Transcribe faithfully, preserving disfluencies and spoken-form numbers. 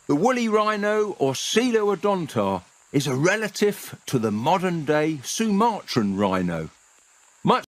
The woolly rhino, or Coelodonta, is a relative to the modern-day Sumatran rhino.